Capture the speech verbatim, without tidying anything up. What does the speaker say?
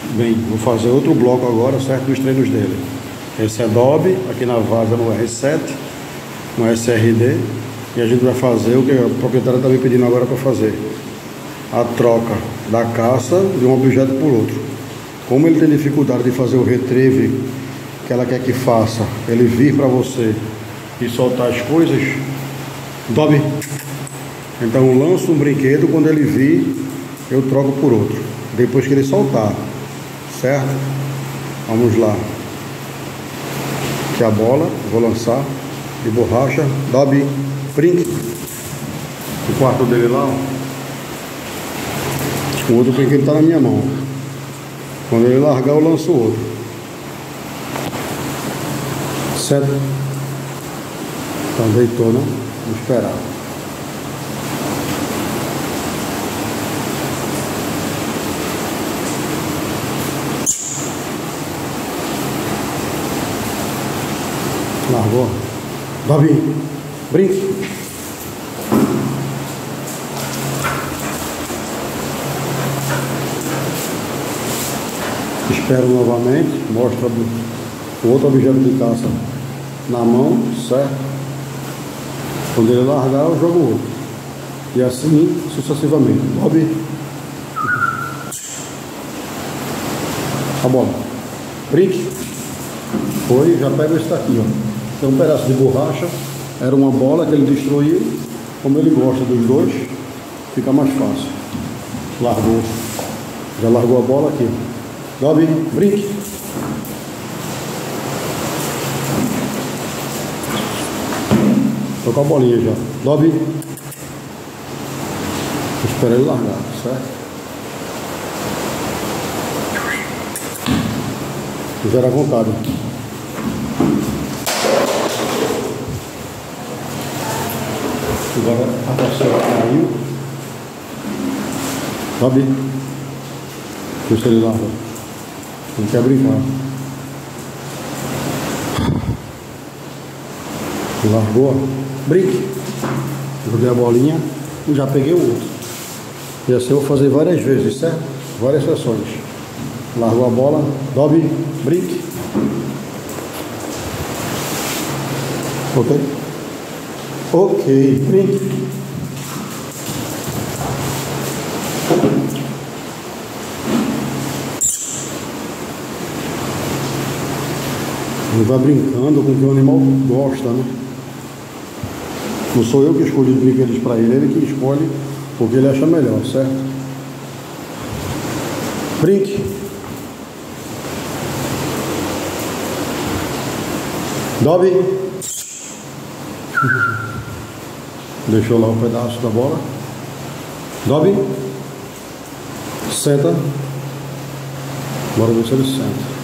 Bem, vou fazer outro bloco agora, certo? Dos treinos dele. Esse é Dobby, aqui na Vaza no R sete, no S R D. E a gente vai fazer o que a proprietária está me pedindo agora para fazer. A troca da caça de um objeto por outro. Como ele tem dificuldade de fazer o retrieve que ela quer que faça, ele vir para você e soltar as coisas, Dobby. Então lanço um brinquedo, quando ele vir, eu troco por outro. Depois que ele soltar, certo? Vamos lá. Aqui a bola, vou lançar de borracha, Dobby, brinque. O quarto dele lá, ó. O outro brinquedo está na minha mão. Quando ele largar, eu lanço o outro. Certo? Então deitou, né? Vamos esperar. Largou. Dobby, brinque. Espero novamente, mostra o outro objeto de caça na mão, certo? Quando ele largar, eu jogo o outro. E assim sucessivamente. Dobby. A bola. Brinque. Foi, já pega esse daqui, ó. Tem um pedaço de borracha. Era uma bola que ele destruiu. Como ele gosta dos dois, fica mais fácil. Largou. Já largou a bola aqui. Dobby, brinque. Tô com a bolinha já. Dobby. Espera ele largar, certo? Fizeram à vontade. Agora a terceira caiu. Dobby. Deixa ele largar. Não quer brincar. Largou. Brinque. Joguei a bolinha e já peguei o outro. E assim eu vou fazer várias vezes, certo? Várias sessões. Largou a bola. Dobby. Brinque. Ok? Ok. Brinque. Ele vai brincando com o que o animal gosta, né? Não sou eu que escolho os brinquedos para ele, ele que escolhe o que ele acha melhor, certo? Brinque. Dobby. Deixou lá um pedaço da bola. Dobby. Senta. Bora ver se ele senta.